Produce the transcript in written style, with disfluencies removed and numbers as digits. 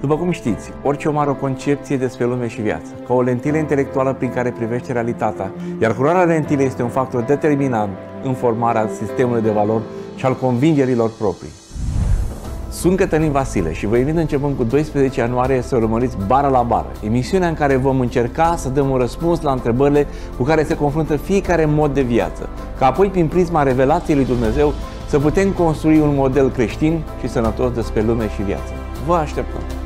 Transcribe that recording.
După cum știți, orice om are o concepție despre lume și viață, ca o lentilă intelectuală prin care privește realitatea, iar culoarea lentilei este un factor determinant în formarea sistemului de valori și al convingerilor proprii. Sunt Cătălin Vasile și vă invit începând cu 12 ianuarie să urmăriți Bară la Bară, emisiunea în care vom încerca să dăm un răspuns la întrebările cu care se confruntă fiecare mod de viață, ca apoi prin prisma revelației lui Dumnezeu să putem construi un model creștin și sănătos despre lume și viață. Vă așteptăm!